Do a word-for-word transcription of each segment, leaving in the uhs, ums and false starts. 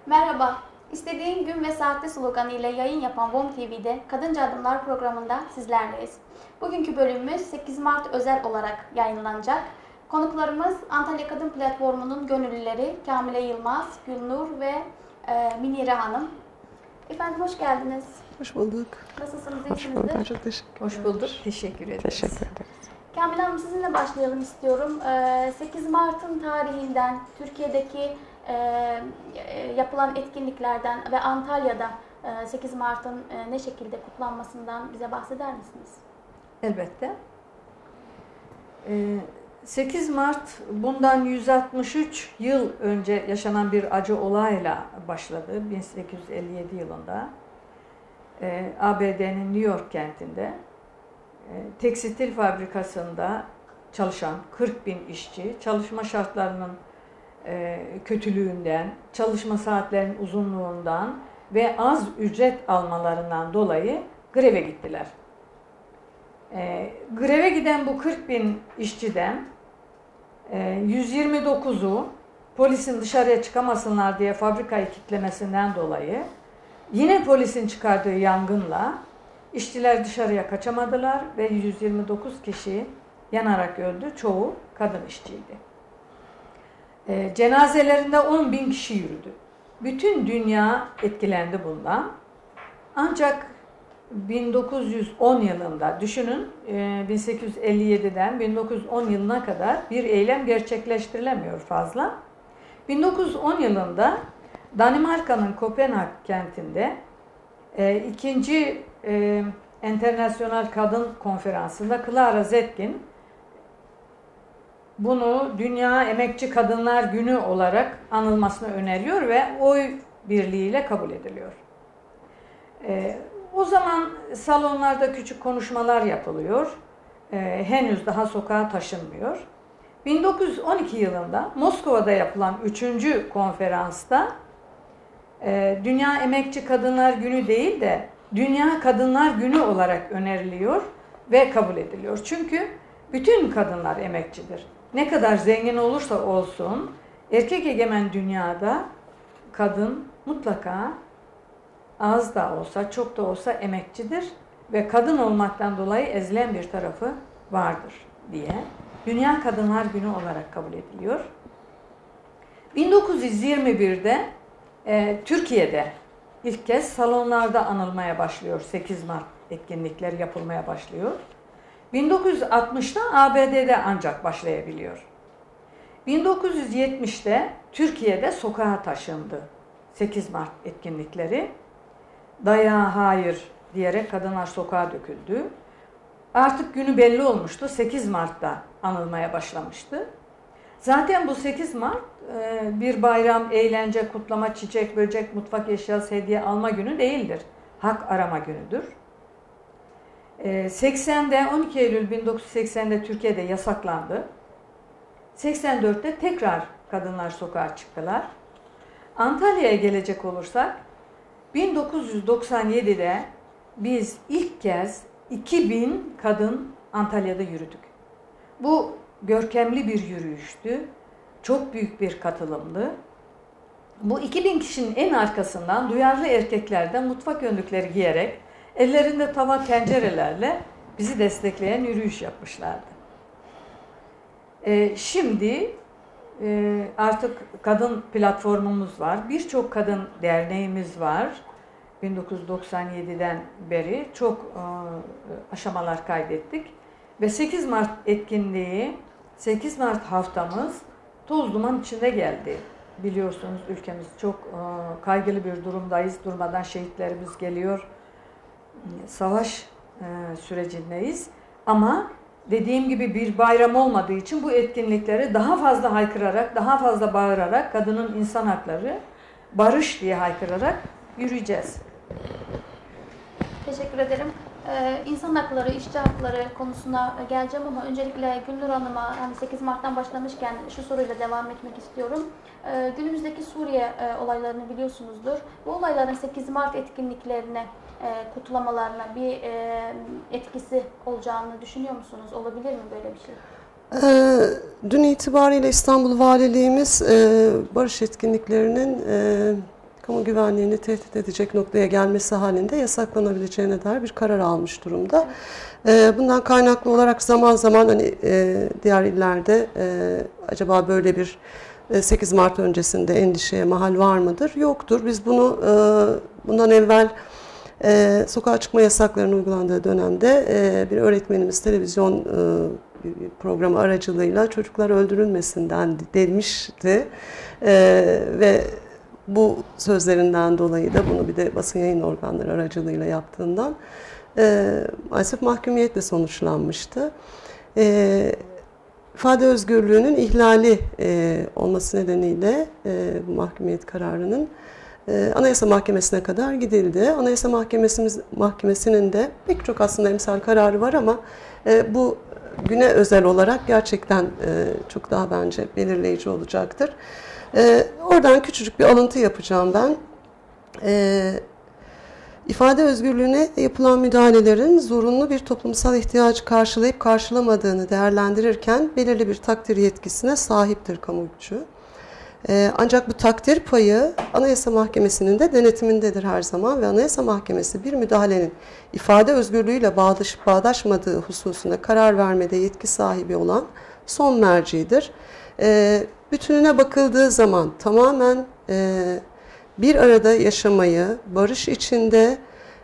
Merhaba, istediğin gün ve saatte sloganı ile yayın yapan V O M T V'de Kadınca Adımlar programında sizlerleyiz. Bugünkü bölümümüz sekiz Mart özel olarak yayınlanacak. Konuklarımız Antalya Kadın Platformu'nun gönüllüleri Kamile Yılmaz, Gülnur ve e, Minire Hanım. Efendim hoş geldiniz. Hoş bulduk. Nasılsınız? Hoş bulduk. Çok teşekkür Hoş bulduk. Teşekkür ederiz. Teşekkür ederiz. Kamile Hanım sizinle başlayalım istiyorum. sekiz Mart'ın tarihinden, Türkiye'deki yapılan etkinliklerden ve Antalya'da sekiz Mart'ın ne şekilde kutlanmasından bize bahseder misiniz? Elbette. sekiz Mart bundan yüz altmış üç yıl önce yaşanan bir acı olayla başladı. bin sekiz yüz elli yedi yılında A B D'nin New York kentinde tekstil fabrikasında çalışan kırk bin işçi çalışma şartlarının kötülüğünden, çalışma saatlerinin uzunluğundan ve az ücret almalarından dolayı greve gittiler. E, greve giden bu kırk bin işçiden e, yüz yirmi dokuzu polisin dışarıya çıkamasınlar diye fabrikayı kilitlemesinden dolayı yine polisin çıkardığı yangınla işçiler dışarıya kaçamadılar ve yüz yirmi dokuz kişi yanarak öldü. Çoğu kadın işçiydi. E, cenazelerinde on bin kişi yürüdü. Bütün dünya etkilendi bundan. Ancak bin dokuz yüz on yılında düşünün bin sekiz yüz elli yediden bin dokuz yüz on yılına kadar bir eylem gerçekleştirilemiyor fazla. bin dokuz yüz on yılında Danimarka'nın Kopenhag kentinde e, ikinci e, Enternasyonel Kadın Konferansı'nda Clara Zetkin bunu Dünya Emekçi Kadınlar Günü olarak anılmasını öneriyor ve oy birliğiyle kabul ediliyor. E, O zaman salonlarda küçük konuşmalar yapılıyor. Ee, henüz daha sokağa taşınmıyor. bin dokuz yüz on iki yılında Moskova'da yapılan üçüncü konferansta e, Dünya Emekçi Kadınlar Günü değil de Dünya Kadınlar Günü olarak öneriliyor ve kabul ediliyor. Çünkü bütün kadınlar emekçidir. Ne kadar zengin olursa olsun erkek egemen dünyada kadın mutlaka az da olsa, çok da olsa emekçidir ve kadın olmaktan dolayı ezilen bir tarafı vardır diye Dünya Kadınlar Günü olarak kabul ediliyor. bin dokuz yüz yirmi birde e, Türkiye'de ilk kez salonlarda anılmaya başlıyor. sekiz Mart etkinlikleri yapılmaya başlıyor. bin dokuz yüz altmışta A B D'de ancak başlayabiliyor. bin dokuz yüz yetmişte Türkiye'de sokağa taşındı sekiz Mart etkinlikleri. Dayağa hayır diyerek kadınlar sokağa döküldü. Artık günü belli olmuştu. sekiz Mart'ta anılmaya başlamıştı. Zaten bu sekiz Mart bir bayram, eğlence, kutlama, çiçek, böcek, mutfak eşyası, hediye alma günü değildir. Hak arama günüdür. seksende on iki Eylül bin dokuz yüz seksende Türkiye'de yasaklandı. seksen dörtte tekrar kadınlar sokağa çıktılar. Antalya'ya gelecek olursak bin dokuz yüz doksan yedide biz ilk kez iki bin kadın Antalya'da yürüdük. Bu görkemli bir yürüyüştü. Çok büyük bir katılımdı. Bu iki bin kişinin en arkasından duyarlı erkeklerden mutfak önlükleri giyerek ellerinde tava tencerelerle bizi destekleyen yürüyüş yapmışlardı. Ee, şimdi e, artık kadın platformumuz var. Birçok kadın derneğimiz var. bin dokuz yüz doksan yediden beri çok e, aşamalar kaydettik. Ve sekiz Mart etkinliği, sekiz Mart haftamız toz duman içinde geldi. Biliyorsunuz ülkemiz çok e, kaygılı bir durumdayız. Durmadan şehitlerimiz geliyor. Savaş e, sürecindeyiz. Ama dediğim gibi bir bayram olmadığı için bu etkinlikleri daha fazla haykırarak, daha fazla bağırarak, kadının insan hakları, barış diye haykırarak yürüyeceğiz. Teşekkür ederim. Ee, insan hakları, işçi hakları konusuna geleceğim ama öncelikle Gülnur Hanım'a hani sekiz Mart'tan başlamışken şu soruyla devam etmek istiyorum. Ee, günümüzdeki Suriye e, olaylarını biliyorsunuzdur. Bu olayların sekiz Mart etkinliklerine, e, kutlamalarına bir e, etkisi olacağını düşünüyor musunuz? Olabilir mi böyle bir şey? Ee, dün itibariyle İstanbul Valiliğimiz e, barış etkinliklerinin e, kamu güvenliğini tehdit edecek noktaya gelmesi halinde yasaklanabileceğine dair bir karar almış durumda. E, bundan kaynaklı olarak zaman zaman hani e, diğer illerde e, acaba böyle bir sekiz Mart öncesinde endişeye mahal var mıdır? Yoktur. Biz bunu e, bundan evvel e, sokağa çıkma yasaklarının uygulandığı dönemde e, bir öğretmenimiz televizyon e, programı aracılığıyla çocuklar öldürülmesinden demişti e, ve bu sözlerinden dolayı da bunu bir de basın yayın organları aracılığıyla yaptığından e, maalesef mahkumiyetle sonuçlanmıştı. E, İfade özgürlüğünün ihlali e, olması nedeniyle e, bu mahkumiyet kararının e, Anayasa Mahkemesi'ne kadar gidildi. Anayasa Mahkemesi'miz, Mahkemesi'nin de pek çok aslında emsal kararı var ama e, bu güne özel olarak gerçekten e, çok daha bence belirleyici olacaktır. E, oradan küçücük bir alıntı yapacağım ben. E, İfade özgürlüğüne yapılan müdahalelerin zorunlu bir toplumsal ihtiyacı karşılayıp karşılamadığını değerlendirirken belirli bir takdir yetkisine sahiptir kamu hukukçu. Ee, ancak bu takdir payı Anayasa Mahkemesi'nin de denetimindedir her zaman ve Anayasa Mahkemesi bir müdahalenin ifade özgürlüğüyle bağdaşıp bağdaşmadığı hususuna karar vermede yetki sahibi olan son mercidir. Ee, bütününe bakıldığı zaman tamamen e, bir arada yaşamayı, barış içinde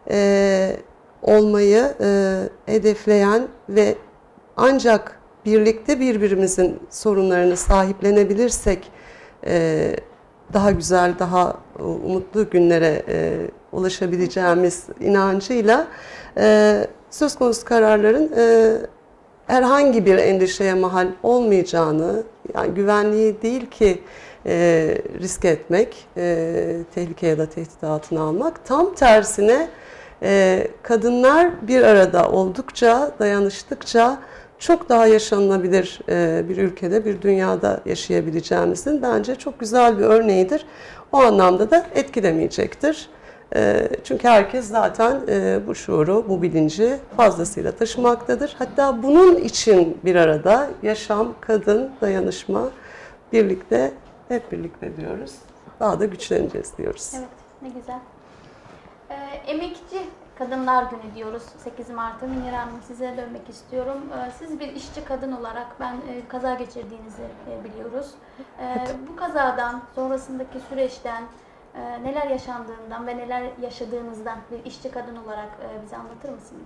e, olmayı e, hedefleyen ve ancak birlikte birbirimizin sorunlarını sahiplenebilirsek e, daha güzel, daha umutlu günlere e, ulaşabileceğimiz inancıyla e, söz konusu kararların e, herhangi bir endişeye mahal olmayacağını, yani güvenliği değil ki E, risk etmek, e, tehlike ya da tehdit altına almak. Tam tersine e, kadınlar bir arada oldukça, dayanıştıkça çok daha yaşanılabilir e, bir ülkede, bir dünyada yaşayabileceğimizin bence çok güzel bir örneğidir. O anlamda da etkilemeyecektir. E, çünkü herkes zaten e, bu şuuru, bu bilinci fazlasıyla taşımaktadır. Hatta bunun için bir arada yaşam, kadın, dayanışma, birlikte hep birlikte diyoruz. Daha da güçleneceğiz diyoruz. Evet, ne güzel. Ee, emekçi Kadınlar Günü diyoruz sekiz Mart'ta. Münir Hanım, size dönmek istiyorum. Ee, siz bir işçi kadın olarak ben e, kaza geçirdiğinizi e, biliyoruz. Ee, Evet. Bu kazadan, sonrasındaki süreçten, e, neler yaşandığından ve neler yaşadığınızdan bir işçi kadın olarak e, bize anlatır mısınız?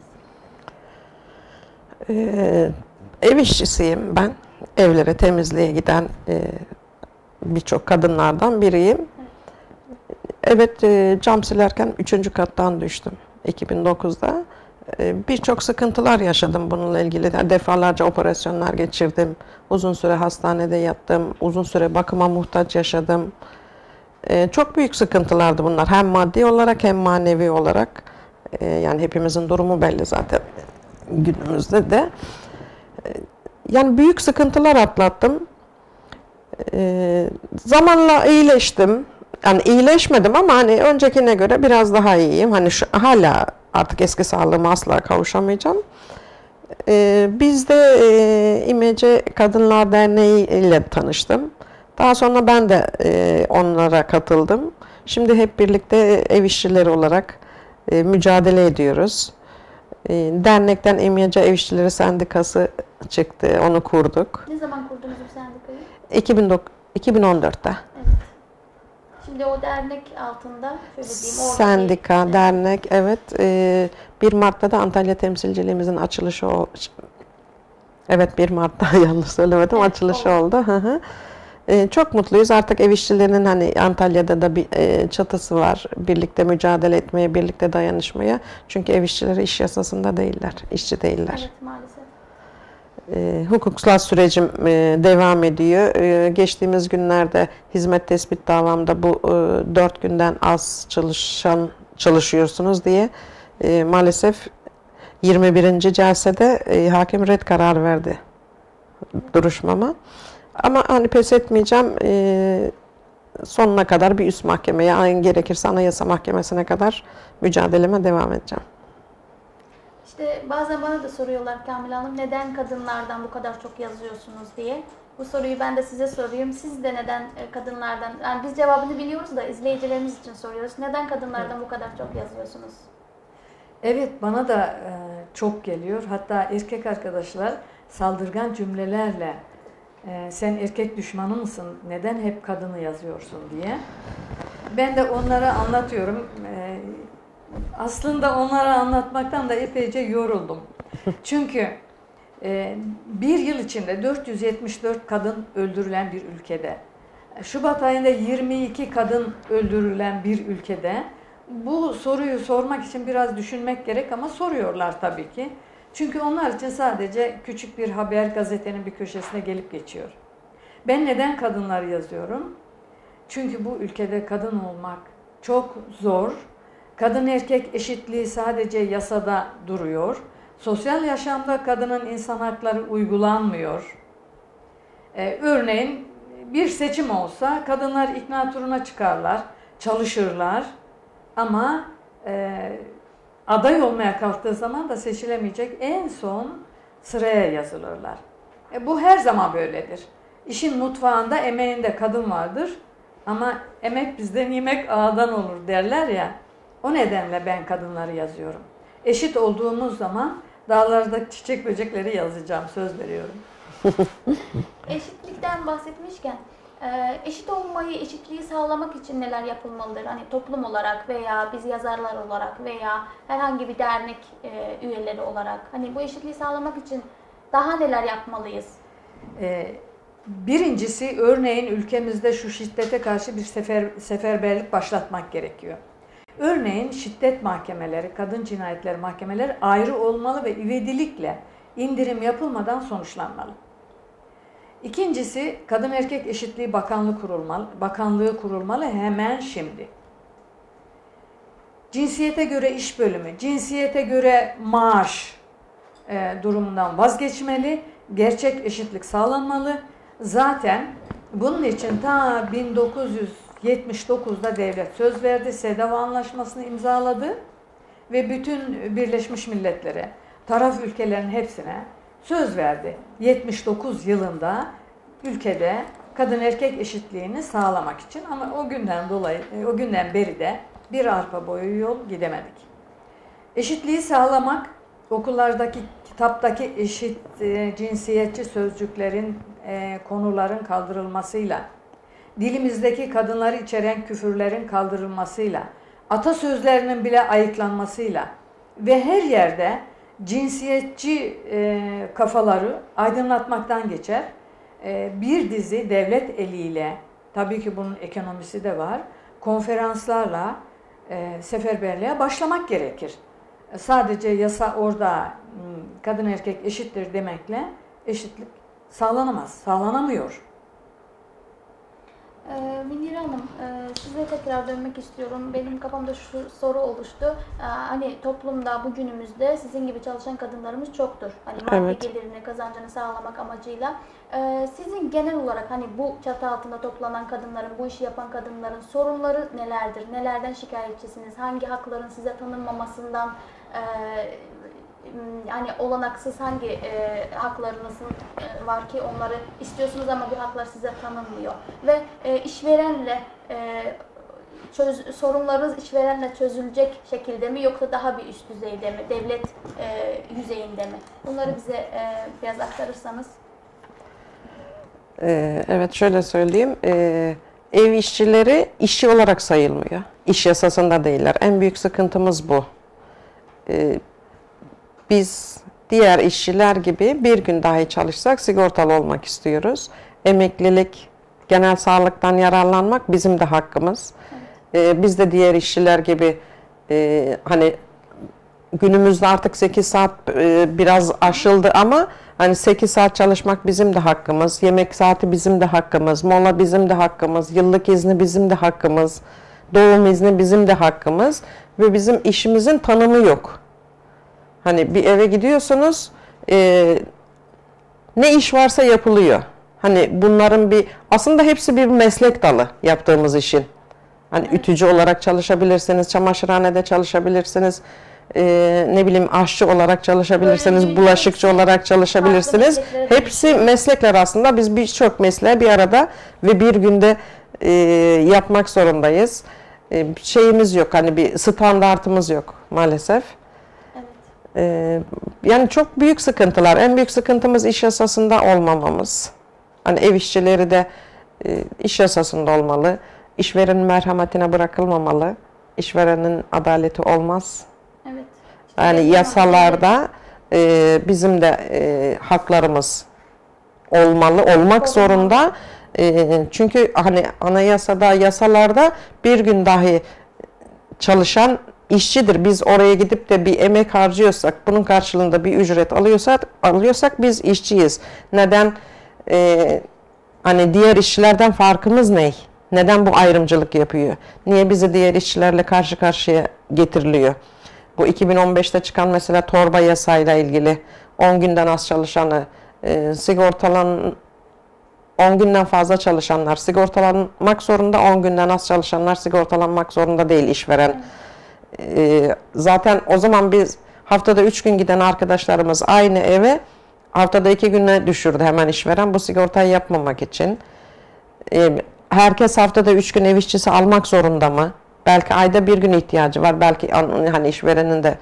Ee, ev işçisiyim ben. Evlere temizliğe giden e, birçok kadınlardan biriyim. Evet, e, cam silerken üçüncü kattan düştüm iki bin dokuzda. E, birçok sıkıntılar yaşadım bununla ilgili. Defalarca operasyonlar geçirdim. Uzun süre hastanede yattım. Uzun süre bakıma muhtaç yaşadım. E, çok büyük sıkıntılardı bunlar. Hem maddi olarak hem manevi olarak. E, yani hepimizin durumu belli zaten günümüzde de. E, yani büyük sıkıntılar atlattım. E, zamanla iyileştim. Yani iyileşmedim ama hani öncekine göre biraz daha iyiyim. Hani şu, hala artık eski sağlığıma asla kavuşamayacağım. Ee, biz de e, İmece Kadınlar Derneği ile tanıştım. Daha sonra ben de e, onlara katıldım. Şimdi hep birlikte ev işçileri olarak e, mücadele ediyoruz. E, dernekten İmece Ev İşçileri Sendikası çıktı. Onu kurduk. Ne zaman kurdunuz bu sendikayı? iki bin on dörtte. Evet. Şimdi o dernek altında şöyle diyeyim. oradaki- Sendika, Evet. dernek, evet. Ee, bir Mart'ta da Antalya temsilciliğimizin açılışı o. Evet, bir Mart'ta yanlış söylemedim, Evet, açılışı oldu. oldu. Hı hı. Ee, çok mutluyuz. Artık ev işçilerinin hani Antalya'da da bir e, çatısı var. Birlikte mücadele etmeye, birlikte dayanışmaya. Çünkü ev işçileri iş yasasında değiller, işçi değiller. Evet, maalesef. E, hukuksal sürecim e, devam ediyor. E, geçtiğimiz günlerde hizmet tespit davamda bu e, dört günden az çalışan çalışıyorsunuz diye e, maalesef yirmi birinci celsede e, hakim red kararı verdi duruşmama. Ama hani pes etmeyeceğim. E, sonuna kadar bir üst mahkemeye, gerekirse Anayasa Mahkemesi'ne kadar mücadeleme devam edeceğim. İşte bazen bana da soruyorlar Kamil Hanım, neden kadınlardan bu kadar çok yazıyorsunuz diye. Bu soruyu ben de size sorayım. Siz de neden kadınlardan, yani biz cevabını biliyoruz da izleyicilerimiz için soruyoruz. Neden kadınlardan bu kadar çok yazıyorsunuz? Evet, bana da e, çok geliyor. Hatta erkek arkadaşlar saldırgan cümlelerle e, sen erkek düşmanı mısın, neden hep kadını yazıyorsun diye. Ben de onlara anlatıyorum. E, aslında onlara anlatmaktan da epeyce yoruldum. Çünkü e, bir yıl içinde dört yüz yetmiş dört kadın öldürülen bir ülkede, Şubat ayında yirmi iki kadın öldürülen bir ülkede bu soruyu sormak için biraz düşünmek gerek ama soruyorlar tabii ki. Çünkü onlar için sadece küçük bir haber gazetenin bir köşesine gelip geçiyor. Ben neden kadınları yazıyorum? Çünkü bu ülkede kadın olmak çok zor. Kadın erkek eşitliği sadece yasada duruyor. Sosyal yaşamda kadının insan hakları uygulanmıyor. Ee, örneğin bir seçim olsa kadınlar ikna turuna çıkarlar, çalışırlar. Ama e, aday olmaya kalktığı zaman da seçilemeyecek, en son sıraya yazılırlar. E, bu her zaman böyledir. İşin mutfağında, emeğinde kadın vardır ama emek bizden, yemek ağadan olur derler ya. O nedenle ben kadınları yazıyorum. Eşit olduğumuz zaman dağlarda çiçek böcekleri yazacağım, söz veriyorum. Eşitlikten bahsetmişken, eşit olmayı, eşitliği sağlamak için neler yapılmalıdır? Hani toplum olarak veya biz yazarlar olarak veya herhangi bir dernek üyeleri olarak, hani bu eşitliği sağlamak için daha neler yapmalıyız? Birincisi, örneğin ülkemizde şu şiddete karşı bir sefer, seferberlik başlatmak gerekiyor. Örneğin şiddet mahkemeleri, kadın cinayetleri mahkemeleri ayrı olmalı ve ivedilikle indirim yapılmadan sonuçlanmalı. İkincisi, kadın erkek eşitliği bakanlığı kurulmalı, bakanlığı kurulmalı hemen şimdi. Cinsiyete göre iş bölümü, cinsiyete göre maaş e, durumundan vazgeçmeli, gerçek eşitlik sağlanmalı. Zaten bunun için ta bin dokuz yüz yetmiş dokuz'da devlet söz verdi, SEDAV Anlaşması'nı imzaladı ve bütün Birleşmiş Milletler'e, taraf ülkelerin hepsine söz verdi. yetmiş dokuz yılında ülkede kadın erkek eşitliğini sağlamak için, ama o günden dolayı o günden beri de bir arpa boyu yol gidemedik. Eşitliği sağlamak, okullardaki, kitaptaki eşit e, cinsiyetçi sözcüklerin, e, konuların kaldırılmasıyla, dilimizdeki kadınları içeren küfürlerin kaldırılmasıyla, atasözlerinin bile ayıklanmasıyla ve her yerde cinsiyetçi e, kafaları aydınlatmaktan geçer. E, bir dizi devlet eliyle, tabii ki bunun ekonomisi de var, konferanslarla e, seferberliğe başlamak gerekir. E, sadece yasa orada kadın erkek eşittir demekle eşitlik sağlanamaz, sağlanamıyor. Ee, Münire Hanım, e, size tekrar dönmek istiyorum. Benim kafamda şu soru oluştu. Ee, hani toplumda bugünümüzde sizin gibi çalışan kadınlarımız çoktur. Hani maddi Evet. gelirini, kazancını sağlamak amacıyla. Ee, sizin genel olarak hani bu çatı altında toplanan kadınların, bu işi yapan kadınların sorunları nelerdir? Nelerden şikayetçisiniz? Hangi hakların size tanınmamasından, e, yani olanaksız hangi e, haklarınız e, var ki onları istiyorsunuz ama bu haklar size tanınmıyor ve e, işverenle e, çöz, sorunlarınız işverenle çözülecek şekilde mi yoksa daha bir üst düzeyde mi, devlet e, yüzeyinde mi? Bunları bize e, biraz aktarırsanız. Ee, evet, şöyle söyleyeyim. Ee, ev işçileri işçi olarak sayılmıyor. İş yasasında değiller. En büyük sıkıntımız bu. Ee, Biz diğer işçiler gibi bir gün dahi çalışsak sigortalı olmak istiyoruz. Emeklilik, genel sağlıktan yararlanmak bizim de hakkımız. Ee, biz de diğer işçiler gibi e, hani günümüzde artık sekiz saat e, biraz aşıldı ama hani sekiz saat çalışmak bizim de hakkımız. Yemek saati bizim de hakkımız. Mola bizim de hakkımız. Yıllık izni bizim de hakkımız. Doğum izni bizim de hakkımız. Ve bizim işimizin tanımı yok. Hani bir eve gidiyorsunuz, e, ne iş varsa yapılıyor. Hani bunların bir, aslında hepsi bir meslek dalı yaptığımız işin. Hani ütücü olarak çalışabilirsiniz, çamaşırhanede çalışabilirsiniz, e, ne bileyim aşçı olarak çalışabilirsiniz, Öğrenci, bulaşıkçı hepsi olarak çalışabilirsiniz. farklı mesleklere Hepsi meslekler aslında. Biz birçok mesleği bir arada ve bir günde e, yapmak zorundayız. E, şeyimiz yok, hani bir standartımız yok maalesef. Evet. E, yani çok büyük sıkıntılar. En büyük sıkıntımız iş yasasında olmamamız. Hani ev işçileri de e, iş yasasında olmalı. İşverenin merhametine bırakılmamalı. İşverenin adaleti olmaz. Evet. İşte Yani benim yasalarda e, bizim de e, haklarımız olmalı, olmak Olmalı. zorunda. E, çünkü hani anayasada, yasalarda bir gün dahi çalışan işçidir. Biz oraya gidip de bir emek harcıyorsak, bunun karşılığında bir ücret alıyorsak, alıyorsak biz işçiyiz. Neden? E, hani diğer işçilerden farkımız ne? Neden bu ayrımcılık yapıyor? Niye bizi diğer işçilerle karşı karşıya getiriliyor? Bu iki bin on beşte çıkan mesela torba yasayla ilgili on günden az çalışanı e, sigortalan on günden fazla çalışanlar sigortalanmak zorunda, on günden az çalışanlar sigortalanmak zorunda değil işveren. E, zaten o zaman biz haftada üç gün giden arkadaşlarımız aynı eve haftada iki güne düşürdü hemen işveren bu sigortayı yapmamak için. E, herkes haftada üç gün ev işçisi almak zorunda mı? Belki ayda bir gün ihtiyacı var. Belki hani işverenin de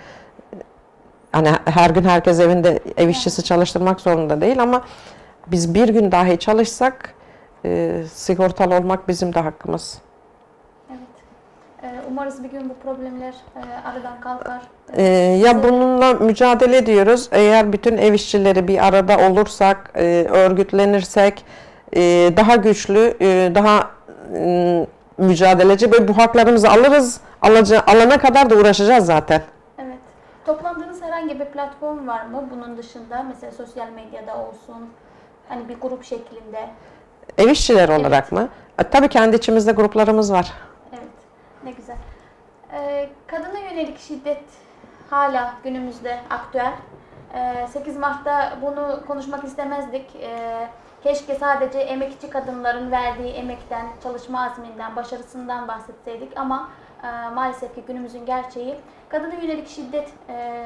hani her gün herkes evinde ev işçisi çalıştırmak zorunda değil ama biz bir gün dahi çalışsak e, sigortalı olmak bizim de hakkımız. Evet. Ee, Umarız bir gün bu problemler e, aradan kalkar. E, ya bununla mücadele ediyoruz. Eğer bütün ev işçileri bir arada olursak, e, örgütlenirsek e, daha güçlü, e, daha e, mücadeleci ve bu haklarımızı alırız. Alaca, alana kadar da uğraşacağız zaten. Evet. Toplandığınız herhangi bir platform var mı bunun dışında? Mesela sosyal medyada olsun, hani bir grup şeklinde. Ev işçileri Evet. olarak mı? E, tabii kendi içimizde gruplarımız var. Evet, ne güzel. Ee, kadına yönelik şiddet hala günümüzde aktüel. Ee, sekiz Mart'ta bunu konuşmak istemezdik. Ee, keşke sadece emekçi kadınların verdiği emekten, çalışma azminden, başarısından bahsetseydik ama e, maalesef ki günümüzün gerçeği. Kadına yönelik şiddet e,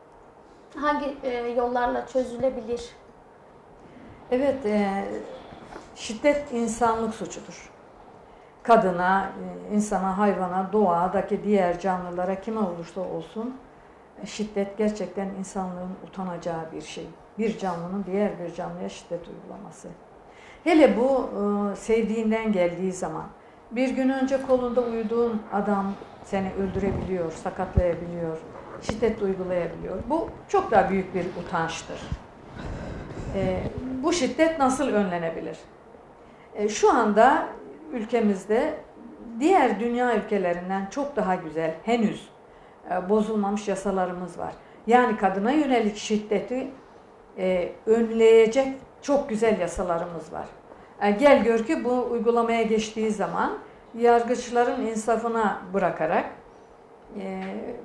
hangi e, yollarla çözülebilir? Evet, e, şiddet insanlık suçudur. Kadına, e, insana, hayvana, doğadaki diğer canlılara kime olursa olsun e, şiddet gerçekten insanlığın utanacağı bir şey. Bir canlının diğer bir canlıya şiddet uygulaması. Hele bu e, sevdiğinden geldiği zaman bir gün önce kolunda uyuduğun adam seni öldürebiliyor, sakatlayabiliyor, şiddet uygulayabiliyor. Bu çok daha büyük bir utançtır. E, bu şiddet nasıl önlenebilir? E, şu anda ülkemizde diğer dünya ülkelerinden çok daha güzel, henüz e, bozulmamış yasalarımız var. Yani kadına yönelik şiddeti e, önleyecek çok güzel yasalarımız var. E, gel gör ki bu uygulamaya geçtiği zaman yargıçların insafına bırakarak e,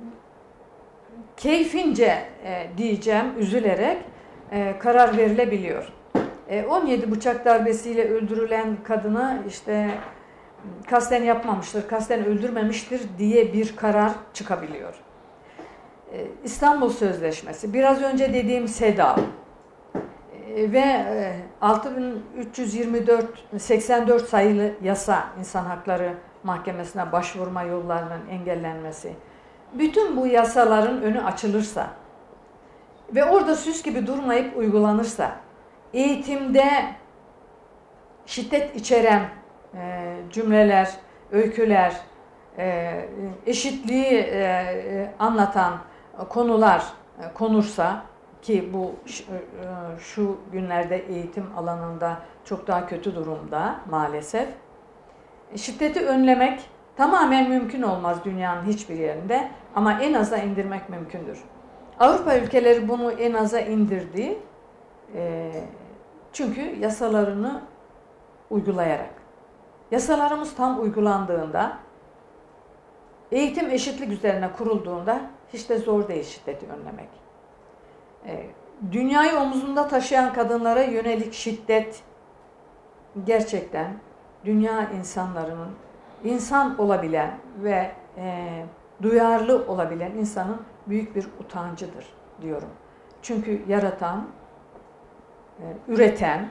keyfince e, diyeceğim, üzülerek e, karar verilebiliyor. E, on yedi bıçak darbesiyle öldürülen kadına işte kasten yapmamıştır, kasten öldürmemiştir diye bir karar çıkabiliyor. E, İstanbul Sözleşmesi, biraz önce dediğim SEDAV e, ve e, altı bin üç yüz yirmi dört seksen dört sayılı yasa insan hakları mahkemesine başvurma yollarının engellenmesi. Bütün bu yasaların önü açılırsa ve orada süs gibi durmayıp uygulanırsa, eğitimde şiddet içeren e, cümleler, öyküler, e, eşitliği e, anlatan konular e, konursa ki bu e, şu günlerde eğitim alanında çok daha kötü durumda maalesef. Şiddeti önlemek tamamen mümkün olmaz dünyanın hiçbir yerinde ama en aza indirmek mümkündür. Avrupa ülkeleri bunu en aza indirdi. E, çünkü yasalarını uygulayarak. Yasalarımız tam uygulandığında, eğitim eşitlik üzerine kurulduğunda hiç de zor değil şiddeti önlemek. E, dünyayı omuzunda taşıyan kadınlara yönelik şiddet gerçekten dünya insanlarının insan olabilen ve e, duyarlı olabilen insanın büyük bir utancıdır diyorum. Çünkü yaratan, üreten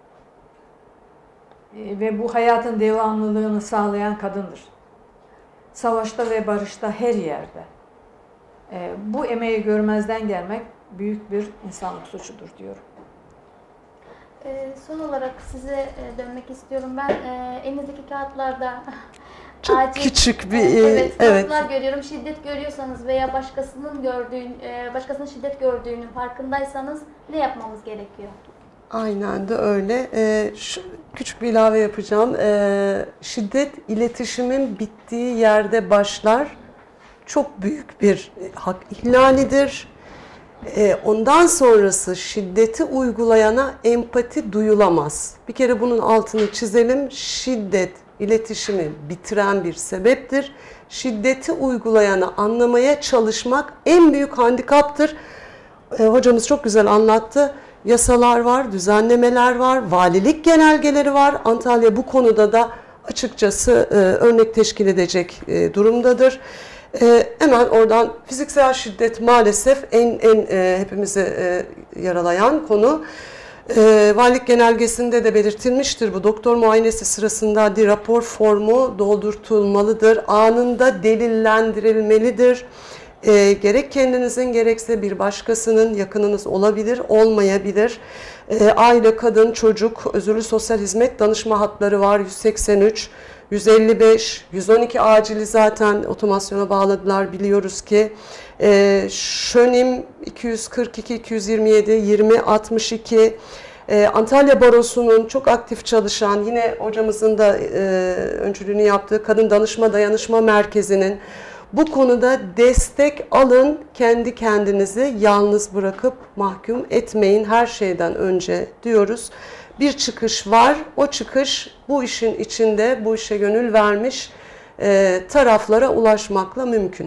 ve bu hayatın devamlılığını sağlayan kadındır. Savaşta ve barışta her yerde. Bu emeği görmezden gelmek büyük bir insanlık suçudur diyorum. Son olarak size dönmek istiyorum. Ben elinizdeki kağıtlarda çok acil, küçük bir evet, evet. notlar görüyorum. Şiddet görüyorsanız veya başkasının gördüğün, başkasının şiddet gördüğünün farkındaysanız ne yapmamız gerekiyor? Aynen de öyle. Ee, şu, küçük bir ilave yapacağım. Ee, şiddet iletişimin bittiği yerde başlar. Çok büyük bir hak ihlalidir. Ee, ondan sonrası şiddeti uygulayana empati duyulamaz. Bir kere bunun altını çizelim. Şiddet iletişimi bitiren bir sebeptir. Şiddeti uygulayanı anlamaya çalışmak en büyük handikaptır. Ee, hocamız çok güzel anlattı. Yasalar var, düzenlemeler var, valilik genelgeleri var. Antalya bu konuda da açıkçası e, örnek teşkil edecek e, durumdadır. E, hemen oradan fiziksel şiddet maalesef en en e, hepimizi e, yaralayan konu. E, valilik genelgesinde de belirtilmiştir. Bu doktor muayenesi sırasında bir rapor formu doldurtulmalıdır. Anında delillendirilmelidir. E, gerek kendinizin gerekse bir başkasının yakınınız olabilir, olmayabilir. E, aile, kadın, çocuk, özürlü sosyal hizmet danışma hatları var. yüz seksen üç, yüz elli beş, yüz on iki acili zaten otomasyona bağladılar biliyoruz ki. E, Şönim iki yüz kırk iki, iki yüz yirmi yedi, yirmi altmış iki. Ee, Antalya Barosu'nun çok aktif çalışan, yine hocamızın da e, öncülüğünü yaptığı Kadın Danışma Dayanışma Merkezi'nin bu konuda destek alın, kendi kendinizi yalnız bırakıp mahkum etmeyin her şeyden önce diyoruz. Bir çıkış var, o çıkış bu işin içinde, bu işe gönül vermiş e, taraflara ulaşmakla mümkün.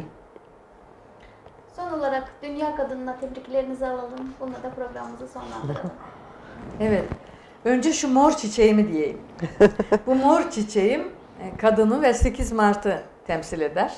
Son olarak Dünya Kadını'na tebriklerinizi alalım, bununla da programımızı sonlandıralım. Evet, önce şu mor çiçeğimi diyeyim. Bu mor çiçeğim kadını ve sekiz Mart'ı temsil eder.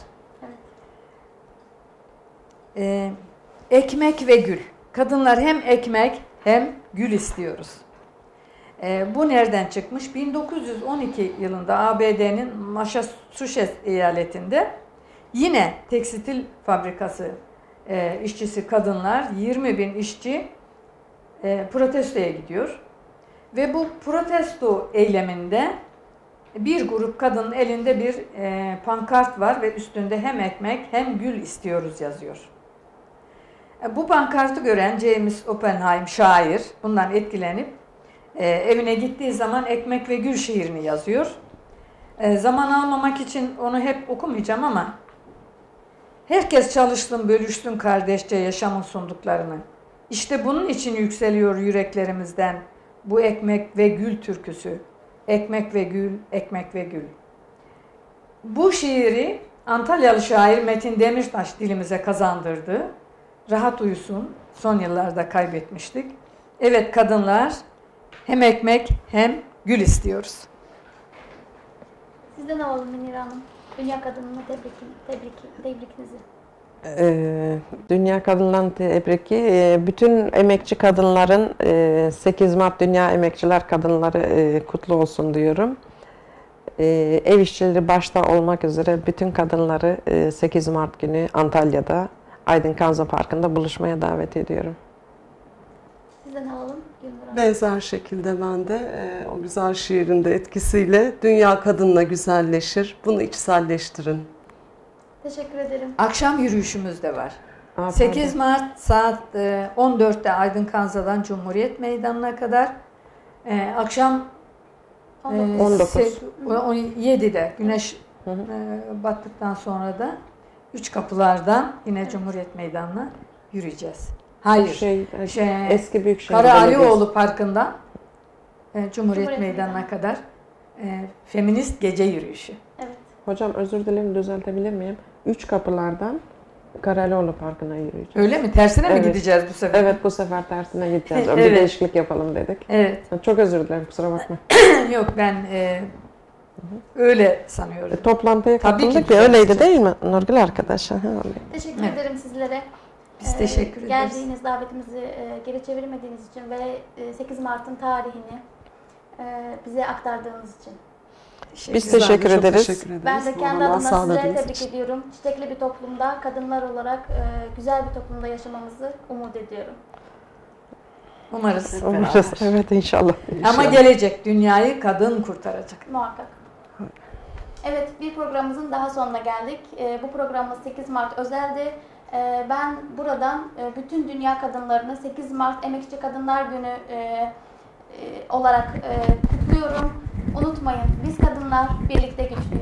Ee, ekmek ve gül. Kadınlar hem ekmek hem gül istiyoruz. Ee, bu nereden çıkmış? bin dokuz yüz on iki yılında A B D'nin Massachusetts eyaletinde yine tekstil fabrikası e, işçisi kadınlar, yirmi bin işçi e, protestoya gidiyor. Ve bu protesto eyleminde bir grup kadının elinde bir e, pankart var ve üstünde hem ekmek hem gül istiyoruz yazıyor. Bu pankartı gören James Oppenheim şair bundan etkilenip e, evine gittiği zaman ekmek ve gül şiirini yazıyor. E, zaman almamak için onu hep okumayacağım ama herkes çalışsın, bölüşsün kardeşçe yaşamın sunduklarını. İşte bunun için yükseliyor yüreklerimizden bu ekmek ve gül türküsü. Ekmek ve gül, ekmek ve gül. Bu şiiri Antalyalı şair Metin Demirtaş dilimize kazandırdı. Rahat uyusun, son yıllarda kaybetmiştik. Evet kadınlar, hem ekmek hem gül istiyoruz. Sizden alalım Münir Hanım. Dünya Kadını'na tebrik, tebrik, tebrikinizi. Ee, Dünya Kadınları'nın tebriki, bütün emekçi kadınların sekiz Mart Dünya Emekçiler Kadınları kutlu olsun diyorum. Ev işçileri başta olmak üzere bütün kadınları sekiz Mart günü Antalya'da Aydın Kanza Parkı'nda buluşmaya davet ediyorum. Sizden alalım Gündür Hanım. Benzer şekilde ben de e, o güzel şiirin de etkisiyle dünya kadınla güzelleşir. Bunu içselleştirin. Teşekkür ederim. Akşam yürüyüşümüz de var. Aa, sekiz Mart saat on dörtte Aydın Kanza'dan Cumhuriyet Meydanı'na kadar. Ee, akşam on dokuz. on yedide güneş hı hı. E, battıktan sonra da üç kapılardan yine evet. Cumhuriyet Meydanı'na yürüyeceğiz. Hayır. Şey, şey, eski Büyükşehir Kara Alioğlu Parkı'ndan e, Cumhuriyet, Cumhuriyet Meydanı'na kadar e, feminist gece yürüyüşü. Evet. Hocam özür dilerim, düzeltebilir miyim? Üç kapılardan Karalioğlu Parkı'na yürüyeceğiz. Öyle mi? Tersine evet. mi gideceğiz bu sefer? Evet, bu sefer tersine gideceğiz. Evet. Bir değişiklik yapalım dedik. Evet. Çok özür dilerim, kusura bakma. Yok ben e, öyle sanıyorum. E, toplantıya katıldık ya, öyleydi değil mi Nurgül arkadaş? Ha, Teşekkür evet. ederim sizlere. Biz Ee, teşekkür ederiz. Geldiğiniz davetimizi e, geri çevirmediğiniz için ve e, sekiz Mart'ın tarihini e, bize aktardığınız için. Biz Teşekkür teşekkür Çok ederiz. teşekkür ederiz. Ben de Bu kendi olanağı adıma sizlere sağladığınız tebrik için. ediyorum. Çiçekli bir toplumda kadınlar olarak e, güzel bir toplumda yaşamamızı umut ediyorum. Umarız. hep Umarız. beraber. Evet inşallah. Ama gelecek dünyayı kadın kurtaracak. Muhakkak. Evet, bir programımızın daha sonuna geldik. E, bu programımız sekiz Mart özeldi. E, ben buradan e, bütün dünya kadınlarını sekiz Mart Emekçi Kadınlar Günü e, e, olarak e, kutluyorum. Unutmayın, biz kadınlar birlikte güçlüyüz.